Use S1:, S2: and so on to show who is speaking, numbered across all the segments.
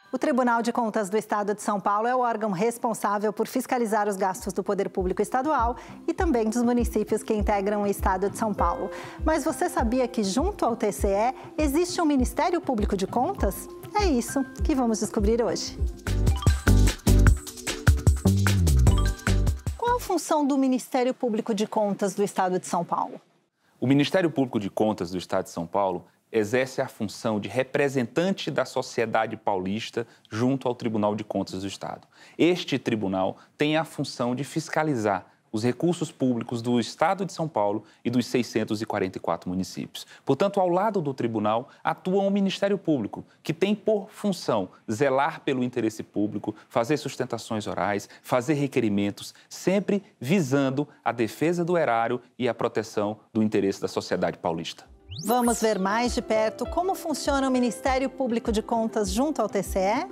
S1: O Tribunal de Contas do Estado de São Paulo é o órgão responsável por fiscalizar os gastos do poder público estadual e também dos municípios que integram o Estado de São Paulo. Mas você sabia que junto ao TCE existe um Ministério Público de Contas? É isso que vamos descobrir hoje. Qual a função do Ministério Público de Contas do Estado de São Paulo?
S2: O Ministério Público de Contas do Estado de São Paulo exerce a função de representante da sociedade paulista junto ao Tribunal de Contas do Estado. Este tribunal tem a função de fiscalizar os recursos públicos do Estado de São Paulo e dos 644 municípios. Portanto, ao lado do tribunal, atua o Ministério Público, que tem por função zelar pelo interesse público, fazer sustentações orais, fazer requerimentos, sempre visando a defesa do erário e a proteção do interesse da sociedade paulista.
S1: Vamos ver mais de perto como funciona o Ministério Público de Contas junto ao TCE?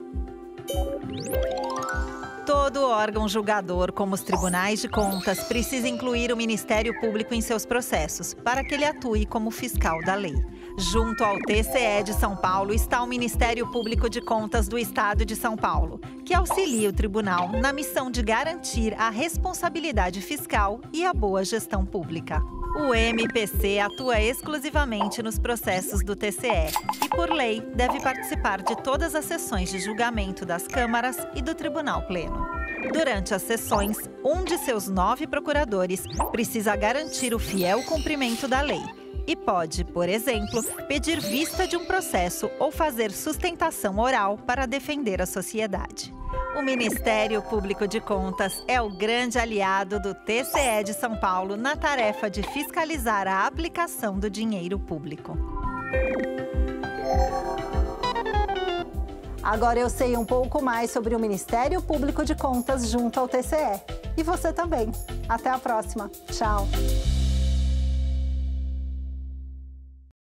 S1: Todo órgão julgador, como os tribunais de contas, precisa incluir o Ministério Público em seus processos, para que ele atue como fiscal da lei. Junto ao TCE de São Paulo está o Ministério Público de Contas do Estado de São Paulo, que auxilia o tribunal na missão de garantir a responsabilidade fiscal e a boa gestão pública. O MPC atua exclusivamente nos processos do TCE e, por lei, deve participar de todas as sessões de julgamento das câmaras e do Tribunal Pleno. Durante as sessões, um de seus 9 procuradores precisa garantir o fiel cumprimento da lei e pode, por exemplo, pedir vista de um processo ou fazer sustentação oral para defender a sociedade. O Ministério Público de Contas é o grande aliado do TCE de São Paulo na tarefa de fiscalizar a aplicação do dinheiro público. Agora eu sei um pouco mais sobre o Ministério Público de Contas junto ao TCE. E você também. Até a próxima. Tchau!